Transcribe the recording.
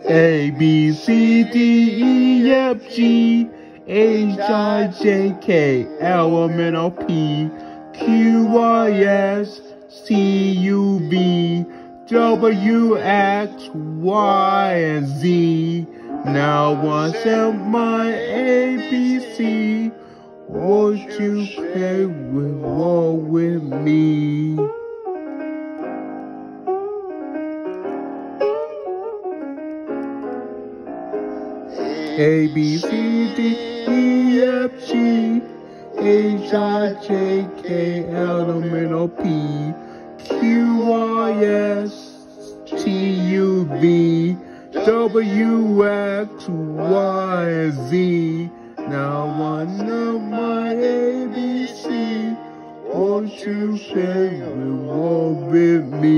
A, B, C, D, E, F, G, H, I, J, K, L, M, N, O, P, Q, R, S, T, U, V, W, X, Y, and Z. Now I said my ABC. Won't you play with me? A, B, C, D, E, F, G, H, I, J, K, L, M, N, O, P, Q, R, S, T, U, V, W, X, Y, and Z. Now I know my ABC. Won't you play with me?